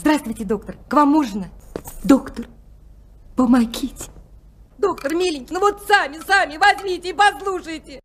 Здравствуйте, доктор. К вам можно? Доктор, помогите. Доктор, миленький, ну вот сами возьмите и послушайте.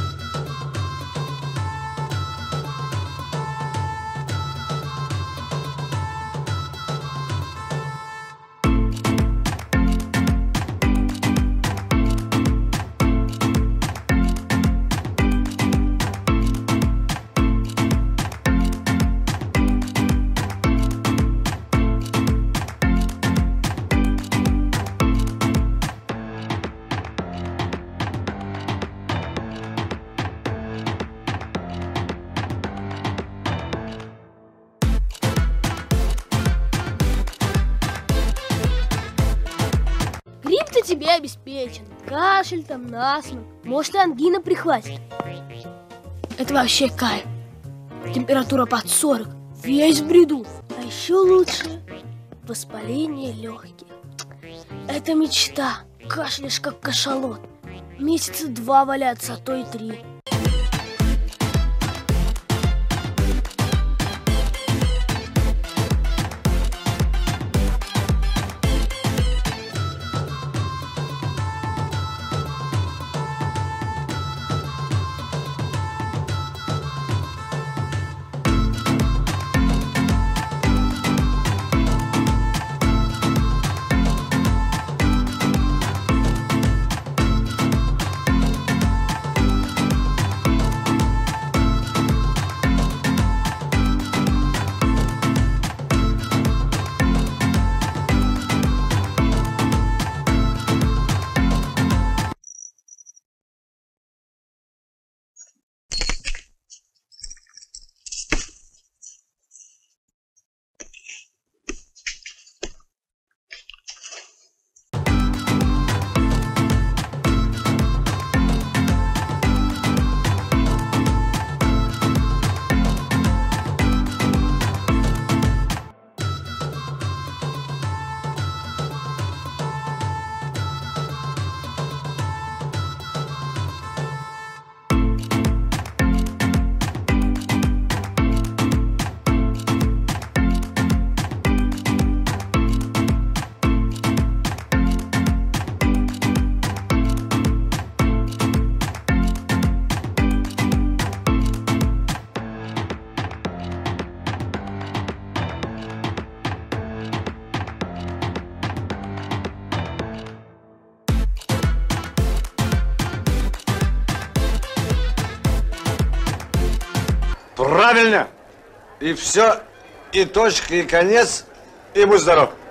Тебе обеспечен. Кашель там, насморк. Может, и ангина прихватит. Это вообще кайф. Температура под 40. Весь в бреду. А еще лучше воспаление легких. Это мечта. Кашляешь как кашалот. Месяца 2 валяться, а то и 3. Правильно! И все, и точка, и конец, и будь здоров!